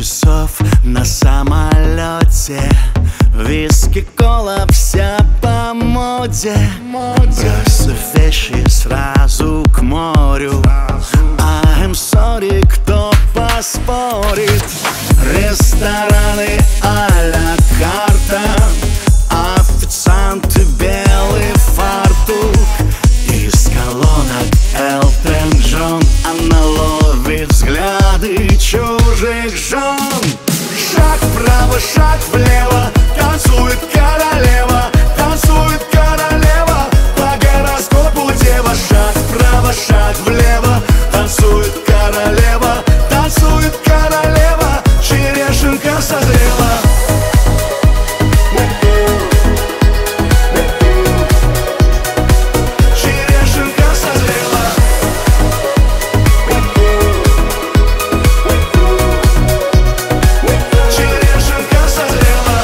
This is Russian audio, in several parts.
часов на самолете, виски, кола, вся по моде. Бросив вещи сразу к морю, I'm sorry, кто поспорит? Рестораны а-ля карта, официанты белый фартук. Из колонок Элтон Джон, она ловит взгляды чужих жен. Шаг вправо, шаг влево, танцует королева, танцует королева, по гороскопу дева. Шаг вправо, шаг влево, танцует королева, танцует королева, черешенка созрела. Черешенка созрела. Черешенка созрела.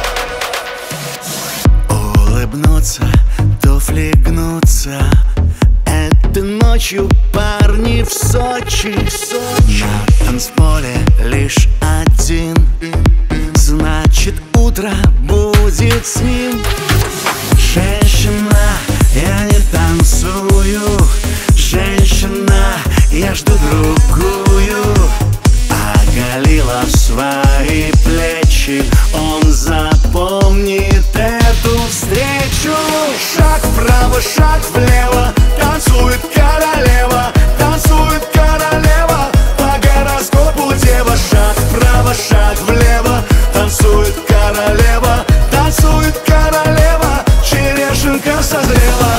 Улыбнуться, туфли гнутся. Этой ночью парни в Сочи. На танцполе лишь один, значит утро будет с ним. Женщина, я не танцую. Женщина, я жду другую. Оголила свои плечи, он запомнит эту встречу. Шаг вправо, шаг влево, танцует королева, танцует королева, по гороскопу дева. Шаг вправо, шаг влево, танцует королева, танцует королева, черешенка созрела.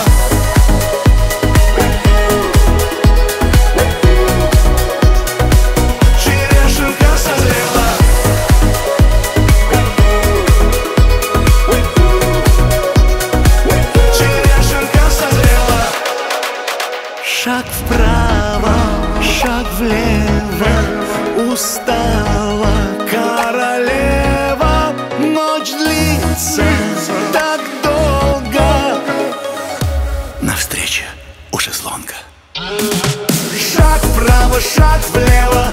Черешенка созрела. Черешенка созрела. Шаг вправо, шаг влево, устала королева. Ночь длится так долго, навстречу у шезлонга. Шаг вправо, шаг влево,